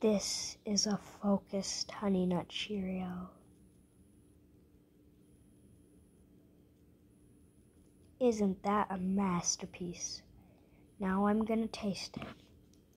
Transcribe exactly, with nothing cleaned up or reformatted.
This is a focused Honey Nut Cheerio. Isn't that a masterpiece? Now I'm gonna taste it.